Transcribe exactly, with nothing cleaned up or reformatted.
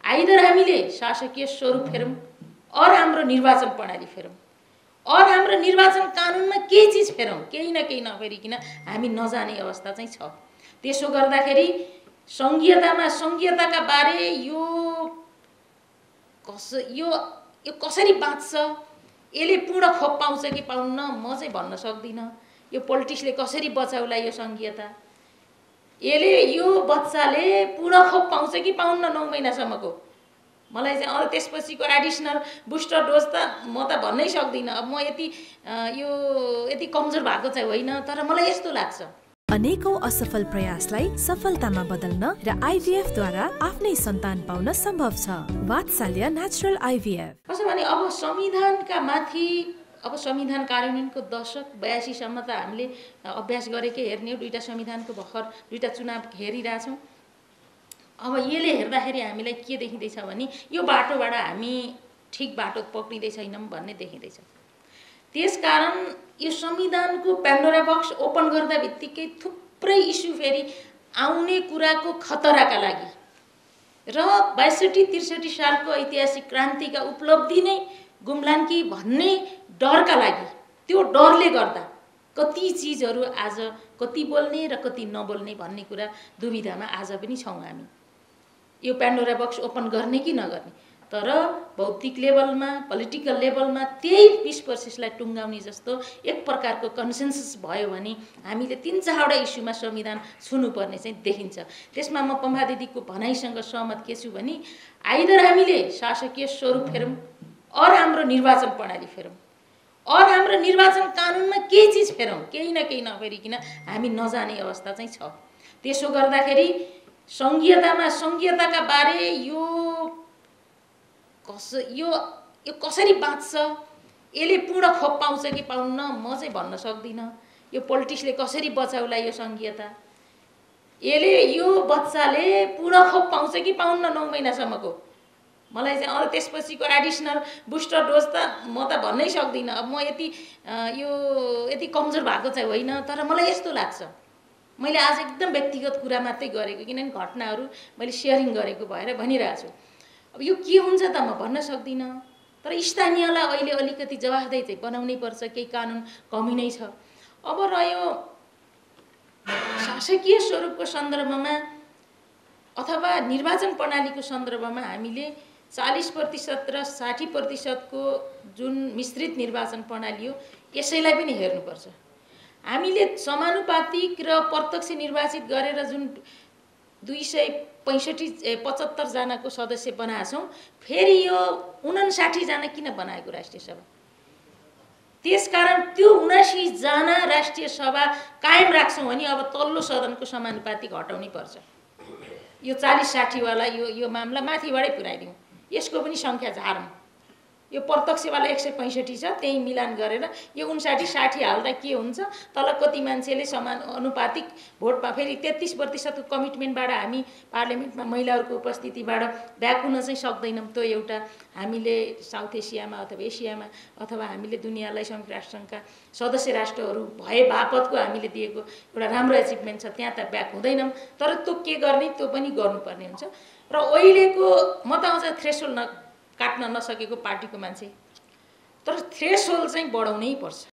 Either हामीले शासकीय स्वरूप फेरौँ और हाम्रो निर्वाचन प्रणाली फेरौँ और हाम्रो निर्वाचन कानुनमा केही चिज फेरौँ, केही न केही नफेरिकन हामी नजाने अवस्था चाहिँ छ। त्यसो गर्दाखेरि संघीयतामा संघीयताका बारे यो कस यो यो कसरी बाँच्छ, यसले पूर्ण खोप पाउँछ कि पाउन्न म चाहिँ भन्न सक्दिनँ। यो पोलिटिक्सले कसरी बचाउला यो संघीयता, यसले यो बच्चाले पूर्ण खोप पाउँछ कि पाउन्न नौ महिनासम्मको, मलाई चाहिँ अरू त्यसपछिको एडिसनल बुस्टर डोज त म त भन्नै सक्दिनँ। अब म यति यो यति कमजोर भएको चाहिँ होइन, तर मलाई यस्तो लाग्छ अनेकौं असफल प्रयासलाई सफलतामा बदल्न र आइभीएफ द्वारा आफ्नै सन्तान पाउन सम्भव छ। वात्सल्य नेचुरल आइभीएफ। कसो भने अब संविधानका माथि अब संविधान कार्यान्वयनको दशक बयासीसम्म त हामीले अभ्यास गरेकै हेर्ने हो। दुईटा संविधानको भर्खर दुईटा चुनाव हेरिरहेछौँ। अब यसले हेर्दाखेरि हामीलाई के देखिँदैछ भने यो बाटोबाट हामी ठिक बाटो पक्रिँदै छैनौँ भन्ने देखिँदैछ। त्यसकारण यो संविधानको पेन्डोरा बक्स ओपन गर्दा बित्तिकै थुप्रै इस्यु फेरि आउने कुराको खतराका लागि र बैसठी त्रिसठी सालको ऐतिहासिक क्रान्तिका उपलब्धि नै गुम्लान् कि भन्ने डरका लागि, त्यो डरले गर्दा कति चिजहरू आज कति बोल्ने र कति नबोल्ने भन्ने कुरा दुविधामा आज पनि छौँ हामी। यो पेन्डोरा बक्स ओपन गर्ने कि नगर्ने, तर भौतिक लेभलमा पोलिटिकल लेभलमा त्यही बिस प्रोसेसलाई टुङ्गाउने जस्तो एक प्रकारको कन्सेन्सस भयो भने हामीले तीन चारवटा इस्युमा संविधान छुनुपर्ने चाहिँ देखिन्छ। त्यसमा म पम्फा दिदीको भनाइसँग सहमत के छु भने आइदर हामीले शासकीय स्वरूप फेरौँ और हाम्रो निर्वाचन प्रणाली फेरौँ और हाम्रो निर्वाचन कानुनमा केही चिज फेरौँ, केही न केही नफेरिकन हामी नजाने अवस्था चाहिँ छ। त्यसो गर्दाखेरि संघीयतामा संघीयताका बारे यो कस यो यो कसरी बाँच्छ, यसले पूर्ण खोप पाउँछ कि पाउन्न म चाहिँ भन्न सक्दिनँ। यो पोलिटिक्सले कसरी बचाउला यो संघीयता, यसले यो बच्चाले पूर्ण खोप पाउँछ कि पाउन्न नौ महिनासम्मको, मलाई चाहिँ अरू त्यसपछिको एडिसनल बुस्टर डोज त म त भन्नै सक्दिनँ। अब म यति यो यति कमजोर भएको चाहिँ होइन, तर मलाई यस्तो लाग्छ, मैले आज एकदम व्यक्तिगत कुरा मात्रै गरेको, किनभने घटनाहरू मैले सेयरिङ गरेको भएर भनिरहेको छु। अब यो के हुन्छ त म भन्न सक्दिनँ, तर स्थानीयलाई अहिले अलिकति जवाफदेही चाहिँ बनाउनै पर्छ, केही कानुन कमी नै छ। अब रह्यो शासकीय स्वरूपको सन्दर्भमा अथवा निर्वाचन प्रणालीको सन्दर्भमा हामीले चालीस प्रतिशत र साठी प्रतिशतको जुन मिश्रित निर्वाचन प्रणाली हो यसैलाई पनि हेर्नुपर्छ। हामीले समानुपातिक र प्रत्यक्ष निर्वाचित गरेर जुन दुई सय पैँसठी पचहत्तर जनाको सदस्य बनाएको छौँ, फेरि यो उनासाठी जना किन बनाएको राष्ट्रिय सभा? त्यसकारण त्यो उनासी जना राष्ट्रिय सभा कायम राख्छौँ भने अब तल्लो सदनको समानुपातिक हटाउनै पर्छ। यो चालीस साठी वाला यो यो मामला माथिबाटै पुऱ्याइदिउँ, यसको पनि सङ्ख्या झारौँ। यो प्रत्यक्षवाला एक सय पैँसठी छ, त्यही मिलान गरेर यो उन्साठी साठी हाल्दा के हुन्छ, तल कति मान्छेले समान अनुपातिक भोटमा फेरि तेत्तिस प्रतिशतको कमिटमेन्टबाट हामी पार्लियामेन्टमा महिलाहरूको उपस्थितिबाट ब्याक हुन चाहिँ सक्दैनौँ। त्यो एउटा हामीले साउथ एसियामा अथवा एसियामा अथवा हामीले दुनियाँलाई संयुक्त राष्ट्रसङ्घका सदस्य राष्ट्रहरू भए बापतको हामीले दिएको एउटा राम्रो एचिभमेन्ट छ, त्यहाँ त ब्याक हुँदैनौँ। तर त्यो के गर्ने, त्यो पनि गर्नुपर्ने हुन्छ। र अहिलेको म त आउँछ थ्रेसहोल्ड न काट्न नसकेको पार्टीको मान्छे, तर थ्रेसहोल्ड चाहिँ बढाउनै पर्छ।